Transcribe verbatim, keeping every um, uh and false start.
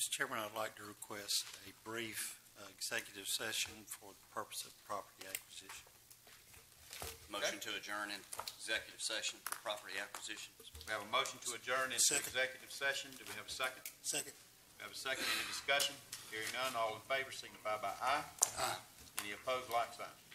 Mister Chairman, I'd like to request a brief uh, executive session for the purpose of property acquisition. Motion to adjourn in executive session for property acquisitions. We have a motion to adjourn into Second. executive session. Do we have a second? Second. We have a second. Any discussion? Hearing none, all in favor signify by aye. Aye. Any opposed, like sign.